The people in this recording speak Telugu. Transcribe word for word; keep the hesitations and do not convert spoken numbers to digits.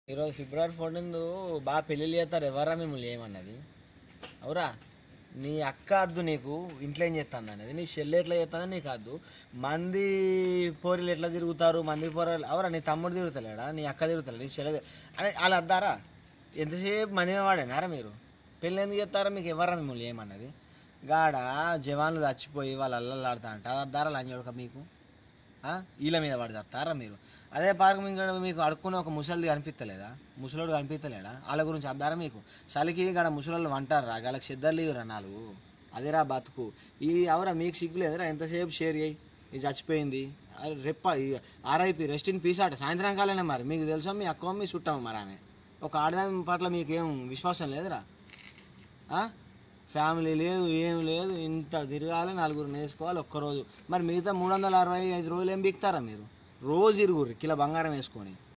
ఈరోజు ఫిబ్రవరి పన్నెండు బాగా పెళ్ళిళ్ళు చేస్తారు. ఎవరా మిమ్మల్ని ఏమన్నది? అవురా? నీ అక్క అద్దు నీకు ఇంట్లో ఏం చేస్తుంది అనేది, నీ చెల్లి ఎట్లా చేస్తుందని నీకు అద్దు. మంది పోరీలు ఎట్లా తిరుగుతారు, మంది పోరలు అవరా? నీ తమ్ముడు తిరుగుతలేడా, నీ అక్క తిరుగుతలేడు, నీ చెల్లె అని వాళ్ళు అద్దారా? ఎంతసేపు మనమే వాడేనారా మీరు? పెళ్ళి ఎందుకు చేస్తారా? మీకు ఎవరా మిమ్మల్ని ఏమన్నది? గాడ జవాన్లు చచ్చిపోయి వాళ్ళు అల్లలాడుతా అంట అద్దారా లంజోడక మీకు? వీళ్ళ మీద పడి చెప్తారా మీరు? అదే పార్క్ మీద మీకు అడుక్కునే ఒక ముసలిది కనిపిస్తలేదా? ముసలోడు కనిపిస్తలేడా? వాళ్ళ గురించి అద్దారా మీకు? చలికి గడ ముసలోళ్ళు వంటారా? వాళ్ళకి సిద్ధర్లు ఇవ్వరా నాలుగు? అదేరా బతుకు. ఈ అవరా మీకు సిగ్గులేదురా? ఎంతసేపు షేర్ చేయి, ఇది చచ్చిపోయింది రెప్ప ఆర్ఐపి రెస్ట్ ఇన్ పీస్ ఆట సాయంత్రం కాలనే. మరి మీకు తెలుసా మీ అక్క మీ చుట్టాము మరి ఆమె ఒక ఆడదాని పట్ల మీకేం విశ్వాసం లేదురా? ఫ్యామిలీ లేదు, ఏం లేదు, ఇంత తిరగాలి, నలుగురు వేసుకోవాలి ఒక్కరోజు. మరి మిగతా మూడు వందల అరవై ఐదు రోజులు ఏం బిక్తారా మీరు? రోజు ఇరుగురు కిలో బంగారం వేసుకొని.